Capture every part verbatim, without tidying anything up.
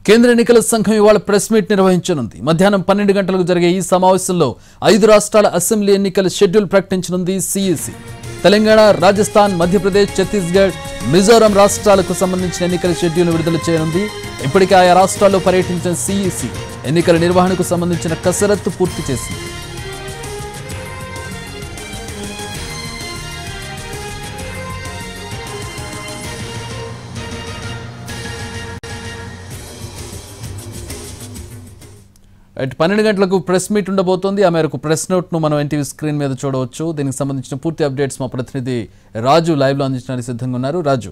కేంద్ర ఎన్నికల సంఘం ఇవాళ ప్రెస్ మీట్ నిర్వహించనుంది. మధ్యాహ్నం పన్నెండు గంటలకు జరిగే ఈ సమావేశంలో ఐదు రాష్ట్రాల అసెంబ్లీ ఎన్నికల షెడ్యూల్ ప్రకటించనుంది సిఈసి. తెలంగాణ, రాజస్థాన్, మధ్యప్రదేశ్, ఛత్తీస్గఢ్, మిజోరాం రాష్ట్రాలకు సంబంధించిన ఎన్నికల షెడ్యూల్ విడుదల చేయనుంది. ఇప్పటికే ఆయా రాష్ట్రాల్లో పర్యటించిన సిఈసి ఎన్నికల నిర్వహణకు సంబంధించిన కసరత్తు పూర్తి చేసింది. పన్నెండు గంటలకు ప్రెస్ మీట్ ఉండబోతోంది. ఆ మేరకు ప్రెస్ నోట్ ను మనం ఎన్టీవీ స్క్రీన్ మీద చూడవచ్చు. దీనికి సంబంధించిన పూర్తి అప్డేట్స్ మా ప్రతినిధి రాజు లైవ్ లో అందించడానికి సిద్ధంగా ఉన్నారు. రాజు.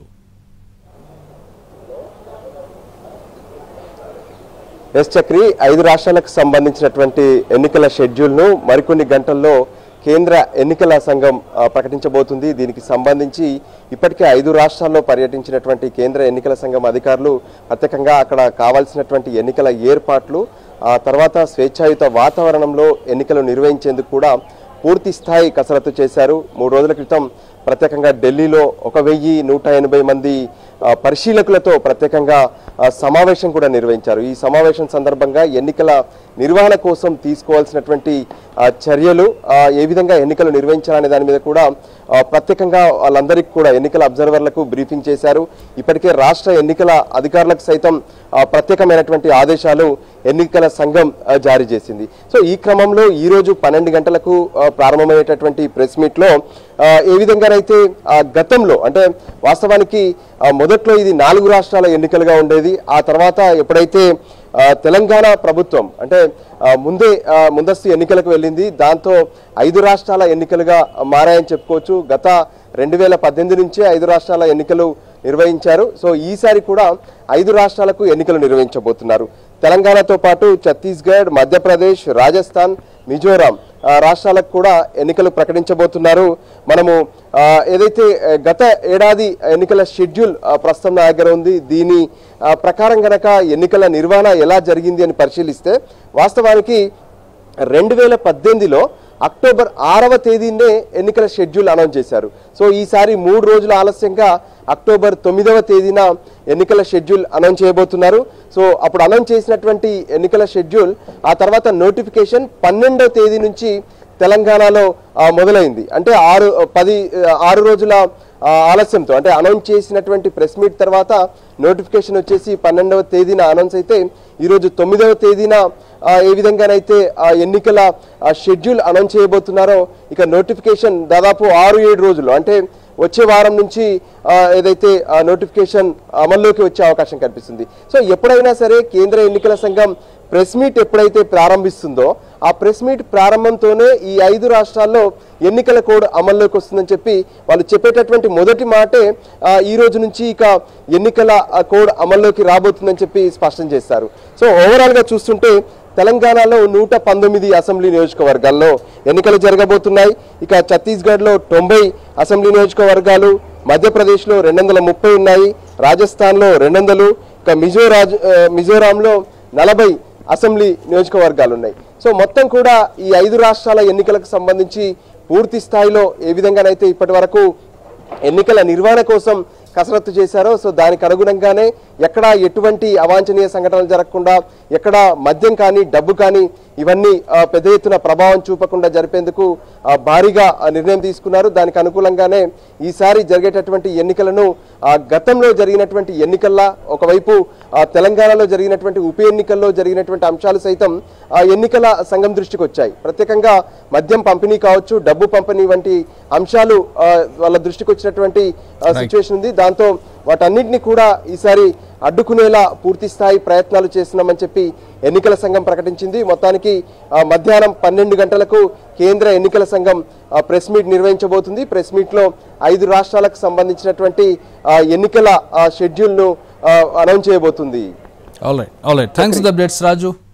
ఎస్ చక్రి, ఐదు రాష్ట్రాలకు సంబంధించినటువంటి ఎన్నికల షెడ్యూల్ ను మరికొన్ని గంటల్లో కేంద్ర ఎన్నికల సంఘం ప్రకటించబోతుంది. దీనికి సంబంధించి ఇప్పటికే ఐదు రాష్ట్రాల్లో పర్యటించినటువంటి కేంద్ర ఎన్నికల సంఘం అధికారులు ప్రత్యేకంగా అక్కడ కావాల్సినటువంటి ఎన్నికల ఏర్పాట్లు, ఆ తర్వాత స్వేచ్ఛాయుత వాతావరణంలో ఎన్నికలు నిర్వహించేందుకు కూడా పూర్తి స్థాయి కసరత్తు చేశారు. మూడు రోజుల క్రితం ప్రత్యేకంగా ఢిల్లీలో ఒక వెయ్యి నూట ఎనభై మంది పరిశీలకులతో ప్రత్యేకంగా సమావేశం కూడా నిర్వహించారు. ఈ సమావేశం సందర్భంగా ఎన్నికల నిర్వహణ కోసం తీసుకోవాల్సినటువంటి చర్యలు, ఏ విధంగా ఎన్నికలు నిర్వహించాలనే దాని మీద కూడా ప్రత్యేకంగా వాళ్ళందరికీ కూడా ఎన్నికల అబ్జర్వర్లకు బ్రీఫింగ్ చేశారు. ఇప్పటికే రాష్ట్ర ఎన్నికల అధికారులకు సైతం ప్రత్యేకమైనటువంటి ఆదేశాలు ఎన్నికల సంఘం జారీ చేసింది. సో ఈ క్రమంలో ఈ రోజు పన్నెండు గంటలకు ప్రారంభమయ్యేటటువంటి ప్రెస్ మీట్ లో ఏ విధంగానైతే గతంలో అంటే వాస్తవానికి మొదట్లో ఇది నాలుగు రాష్ట్రాల ఎన్నికలుగా ఉండేది. ఆ తర్వాత ఎప్పుడైతే తెలంగాణ ప్రభుత్వం అంటే ముందే ముందస్తు ఎన్నికలకు వెళ్ళింది, దాంతో ఐదు రాష్ట్రాల ఎన్నికలుగా మారాయని చెప్పుకోవచ్చు. గత రెండు వేల పద్దెనిమిది నుంచే ఐదు రాష్ట్రాల ఎన్నికలు నిర్వహించారు. సో ఈసారి కూడా ఐదు రాష్ట్రాలకు ఎన్నికలు నిర్వహించబోతున్నారు. తెలంగాణతో పాటు ఛత్తీస్గఢ్, మధ్యప్రదేశ్, రాజస్థాన్, మిజోరాం రాష్ట్రాలకు కూడా ఎన్నికలు ప్రకటించబోతున్నారు. మనము ఏదైతే గత ఏడాది ఎన్నికల షెడ్యూల్ ప్రస్తుతం నా దగ్గర ఉంది, దీని ప్రకారం గనక ఎన్నికల నిర్వహణ ఎలా జరిగింది అని పరిశీలిస్తే వాస్తవానికి రెండు వేల పద్దెనిమిదిలో అక్టోబర్ ఆరవ తేదీనే ఎన్నికల షెడ్యూల్ అనౌన్స్ చేశారు. సో ఈసారి మూడు రోజుల ఆలస్యంగా అక్టోబర్ తొమ్మిదవ తేదీన ఎన్నికల షెడ్యూల్ అనౌన్స్ చేయబోతున్నారు. సో అప్పుడు అనౌన్స్ చేసినటువంటి ఎన్నికల షెడ్యూల్ ఆ తర్వాత నోటిఫికేషన్ పన్నెండవ తేదీ నుంచి తెలంగాణలో మొదలైంది. అంటే ఆరు పది ఆరు రోజుల ఆలస్యంతో అంటే అనౌన్స్ చేసినటువంటి ప్రెస్ మీట్ తర్వాత నోటిఫికేషన్ వచ్చేసి పన్నెండవ తేదీన అనౌన్స్ అయితే ఈరోజు తొమ్మిదవ తేదీన ఏ విధంగానైతే ఎన్నికల షెడ్యూల్ అనౌన్స్ చేయబోతున్నారో ఇక నోటిఫికేషన్ దాదాపు ఆరు ఏడు రోజులు అంటే వచ్చే వారం నుంచి ఏదైతే నోటిఫికేషన్ అమల్లోకి వచ్చే అవకాశం కనిపిస్తుంది. సో ఎప్పుడైనా సరే కేంద్ర ఎన్నికల సంఘం ప్రెస్ మీట్ ఎప్పుడైతే ప్రారంభిస్తుందో ఆ ప్రెస్ మీట్ ప్రారంభంతోనే ఈ ఐదు రాష్ట్రాల్లో ఎన్నికల కోడ్ అమల్లోకి వస్తుందని చెప్పి వాళ్ళు చెప్పేటటువంటి మొదటి మాటే ఈ రోజు నుంచి ఇక ఎన్నికల కోడ్ అమల్లోకి రాబోతుందని చెప్పి స్పష్టం చేస్తారు. సో ఓవరాల్ గా చూస్తుంటే తెలంగాణలో నూట పంతొమ్మిది అసెంబ్లీ నియోజకవర్గాల్లో ఎన్నికలు జరగబోతున్నాయి. ఇక ఛత్తీస్గఢ్లో తొంభై అసెంబ్లీ నియోజకవర్గాలు, మధ్యప్రదేశ్లో రెండు వందల ముప్పై ఉన్నాయి, రాజస్థాన్లో రెండు వందలు, ఇక మిజోరాజ్ మిజోరాంలో నలభై అసెంబ్లీ నియోజకవర్గాలు ఉన్నాయి. సో మొత్తం కూడా ఈ ఐదు రాష్ట్రాల ఎన్నికలకు సంబంధించి పూర్తి స్థాయిలో ఏ విధంగానైతే ఇప్పటి వరకు ఎన్నికల నిర్వహణ కోసం కసరత్తు చేశారో సో దానికి అనుగుణంగానే ఎక్కడ ఎటువంటి అవాంఛనీయ సంఘటనలు జరగకుండా, ఎక్కడ మద్యం కానీ డబ్బు కానీ ఇవన్నీ పెద్ద ఎత్తున ప్రభావం చూపకుండా జరిపేందుకు భారీగా నిర్ణయం తీసుకున్నారు. దానికి అనుకూలంగానే ఈసారి జరిగేటటువంటి ఎన్నికలను గతంలో జరిగినటువంటి ఎన్నికల్లా ఒకవైపు తెలంగాణలో జరిగినటువంటి ఉప ఎన్నికల్లో జరిగినటువంటి అంశాలు సైతం ఎన్నికల సంఘం దృష్టికి వచ్చాయి. ప్రత్యేకంగా మద్యం పంపిణీ కావచ్చు, డబ్బు పంపిణీ వంటి అంశాలు వాళ్ళ దృష్టికి వచ్చినటువంటి సిచ్యువేషన్ ఉంది. దాంతో వాటన్నిటిని కూడా ఈసారి అడ్డుకునేలా పూర్తి స్థాయి ప్రయత్నాలు చేస్తున్నామని చెప్పి ఎన్నికల సంఘం ప్రకటించింది. మొత్తానికి మధ్యాహ్నం పన్నెండు గంటలకు కేంద్ర ఎన్నికల సంఘం ప్రెస్ మీట్ నిర్వహించబోతుంది. ప్రెస్ మీట్ లో ఐదు రాష్ట్రాలకు సంబంధించినటువంటి ఎన్నికల షెడ్యూల్ ను అనౌన్స్ చేయబోతుంది. All right all right thanks for the updates Raju.